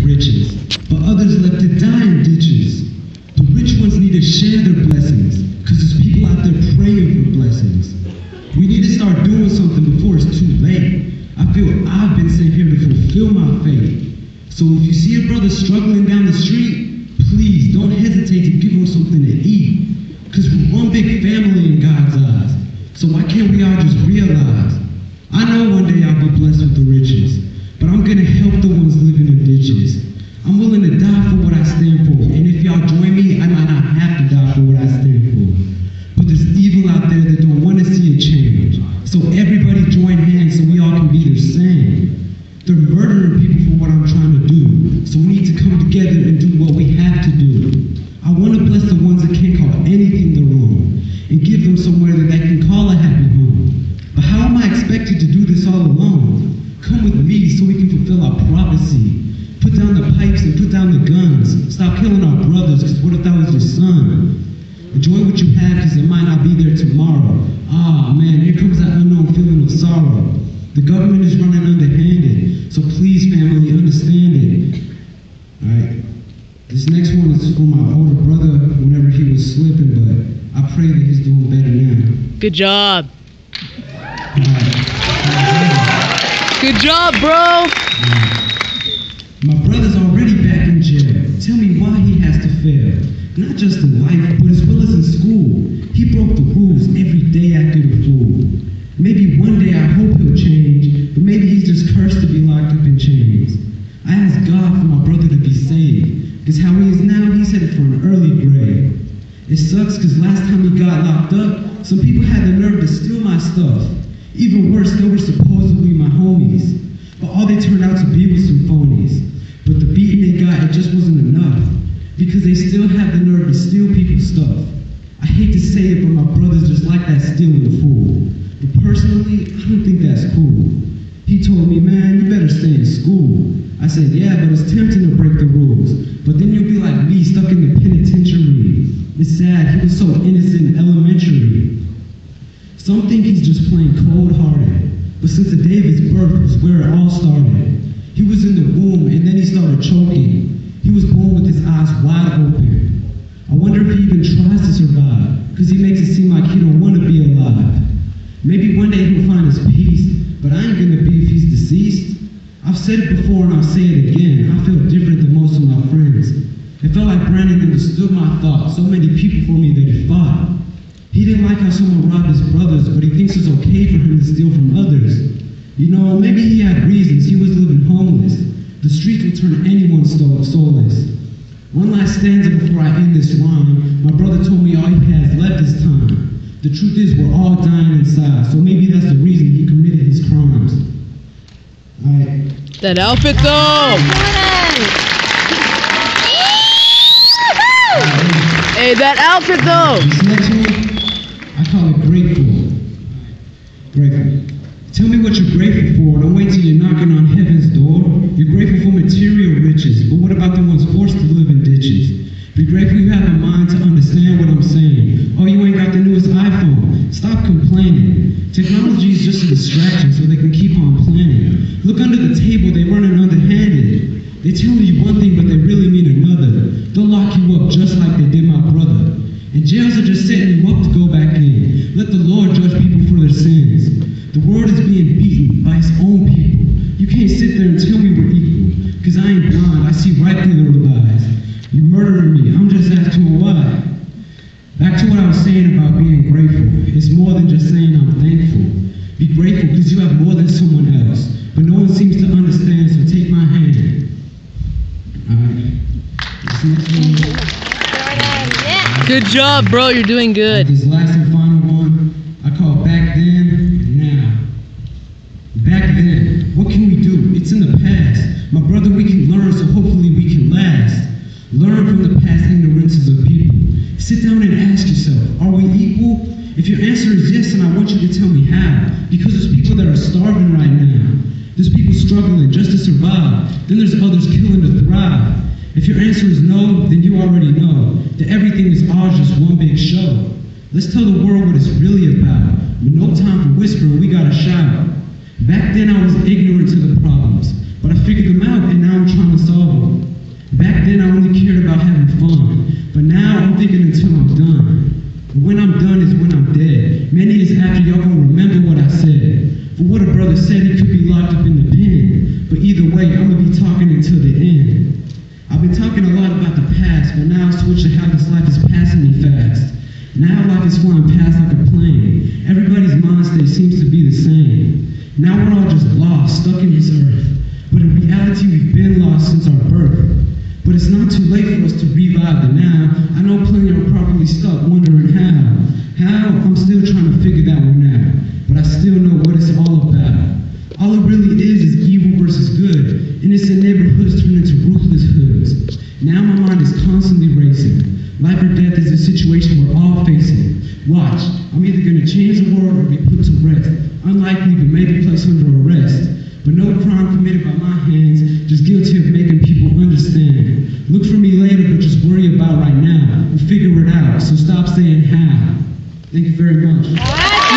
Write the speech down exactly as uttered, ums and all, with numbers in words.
riches, but others left to die in ditches. The rich ones need to share their blessings, cause there's people out there praying for blessings. We need to start doing something before it's too late. I feel I've been sent here to fulfill my faith. So if you see a brother struggling down the street, please don't hesitate to give him something to eat. Cause we're one big family in God's eyes. So why can't we all just realize? I know one day I'll be blessed with the riches, but I'm gonna help the ones living in ditches. I'm willing to die for what I stand for, and if y'all join me, I might not have to die for what I stand for. But there's evil out there that don't want to see a change. So everybody join hands so we all can be the same. They're murdering people for what I'm trying to do, so we need to come together and do what we have to do. I want to bless the ones that can't call anything their own, and give them somewhere that they can call a happy home. But how am I expected to do this all alone? Come with me so we can fulfill our prophecy. Put down the pipes and put down the guns. Stop killing our brothers, because what if that was your son? Enjoy what you have, because it might not be there tomorrow. Ah, man, here comes that unknown feeling of sorrow. The government is running underhanded, so please, family, understand it. Alright, this next one is for my older brother whenever he was slipping, but I pray that he's doing better now. Good job. Alright. Good job, bro. Alright. My brother's already back in jail. Tell me why he has to fail. Not just in life, but as well as in school. He broke the rules every day acted a fool. Maybe one day I hope he'll change, but maybe he's just cursed to be locked up in chains. I ask God for my brother to be saved, because how he is now, he's headed for an early grave. It sucks because last time he got locked up, some people had the nerve to steal my stuff. Even worse, they were supposedly my homies, but all they turned out to be was some phonies. But the beating they got, it just wasn't enough, because they still have the nerve to steal people's stuff. I hate to say it, but my brother's just like that stealing fool. But personally, I don't think that's cool. He told me, man, you better stay in school. I said, yeah, but it's tempting to break the rules. But then you'll be like me, stuck in the penitentiary. It's sad, he was so innocent in elementary. Some think he's just plain cold-hearted, but since the day of his birth was where it all started. He was in the womb, and then he started choking. He was born with his eyes wide open. I wonder if he even tries to survive, because he makes it seem like he don't want to be alive. Maybe one day he'll find his peace, but I ain't gonna be if he's deceased. I've said it before and I'll say it again. I feel different than most of my friends. It felt like Brandon understood my thoughts. So many people for me that he fought. He didn't like how someone robbed his brothers, but he thinks it's okay for him to steal from others. You know, maybe he had reasons. He was living homeless. The streets will turn anyone soulless. One last stanza before I end this rhyme. My brother told me all he has left is time. The truth is we're all dying inside, so maybe that's the reason he committed his crimes. Alright. That outfit though! Hey, that outfit though! This next one, I call it grateful. Grateful. Tell me what you're grateful for. Don't wait till you're knocking on heaven's door. You're grateful for material riches, but what about the ones forced to live in ditches? Be grateful you have a mind to understand what I'm saying. Oh, you ain't got the newest iPhone. Stop complaining. Technology is just a distraction so they can keep on planning. Look under the table, they running underhanded. They tell you one thing, but they really mean another. They'll lock you up just like they did my brother. And jails are just setting you up to go back in. Let the Lord judge people for their sins. The world is being beaten by its own people. You can't sit there and tell me we're equal, because I ain't blind, I see right through their lies. You're murdering me, I'm just asking why. Back to what I was saying about being grateful. It's more than just saying I'm thankful. Be grateful because you have more than someone else, but no one seems to understand, so take my hand. Alright. Good job, bro, you're doing good. This last and final one, I call Back Then and Now. Back then, what can we do? It's in the past. My brother, we can learn, so hopefully we can last. Learn from the past ignorances of people. Sit down and ask yourself, are we equal? If your answer is yes, then I want you to tell me how. Because there's people that are starving right now. There's people struggling just to survive. Then there's others killing to thrive. If your answer is no, then you already know that everything is all just one big show. Let's tell the world what it's really about. With no time for whispering, we gotta shout. Back then I was ignorant to the problems, but I figured them out and now I'm trying to solve them. either way, I'm gonna be talking until the end. I've been talking a lot about the past, but now I'll switch to how this life is passing me fast. Now life is flying past like a plane. Everybody's mind state seems to be the same. Now we're all just lost, stuck in this earth. But in reality, we've been lost since our birth. But it's not too late for us to revive the now. I know plenty are probably stuck wondering how. How? I'm still trying to figure that one out. But I still know what it's all about. All it really is is evil versus good. Innocent neighborhoods turn into ruthless hoods. Now my mind is constantly racing. Life or death is a situation we're all facing. Watch, I'm either going to change the world or be put to rest. Unlikely, but maybe placed under arrest. But no crime committed by my hands, just guilty of making people understand. Look for me later, but just worry about right now. We'll figure it out, so stop saying how. Thank you very much.